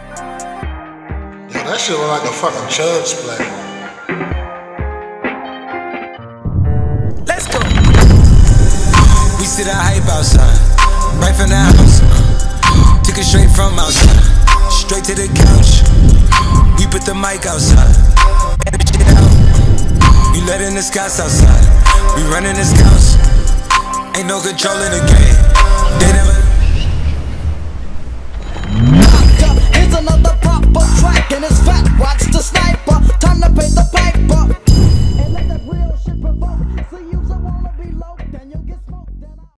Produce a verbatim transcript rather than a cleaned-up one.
Yeah, that shit look like a fucking chug play. Let's go. We see the hype outside, right from the house. Took it straight from outside, straight to the couch. We put the mic outside, and the shit out. We letting the scouts outside, we running the scouts. Ain't no control in the game.